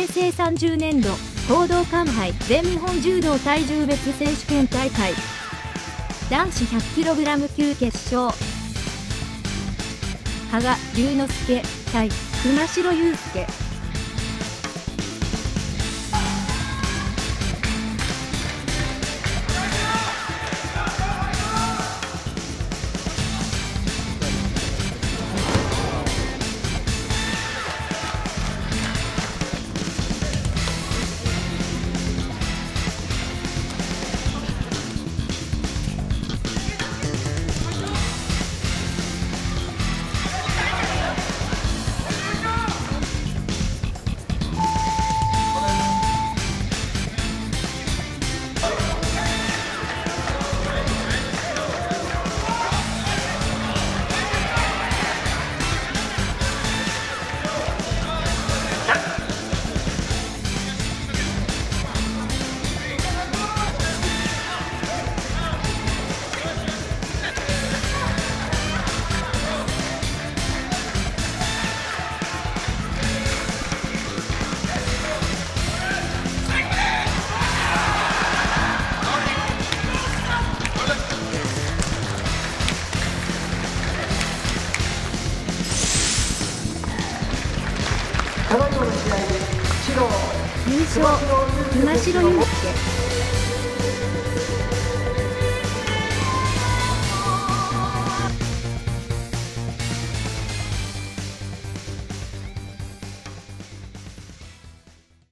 成30年度講道館杯全日本柔道体重別選手権大会男子 100kg 級決勝、羽賀龍之介対熊代祐介。優勝、熊代祐介。